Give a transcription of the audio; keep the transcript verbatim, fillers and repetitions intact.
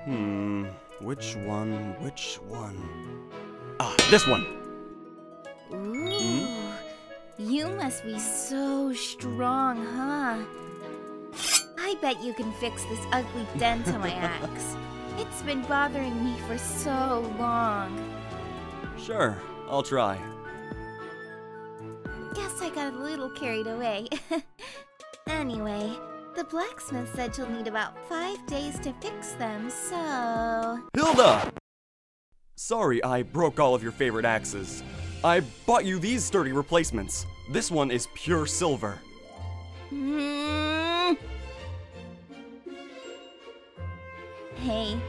Hmm, which one, which one? Ah, this one! Ooh, Hmm? you must be so strong, huh? I bet you can fix this ugly dent on my axe. It's been bothering me for so long. Sure, I'll try. Guess I got a little carried away. Anyway, the blacksmith said you'll need about five days to fix them, so... Hilda! Sorry I broke all of your favorite axes. I bought you these sturdy replacements. This one is pure silver. Mm. Hey.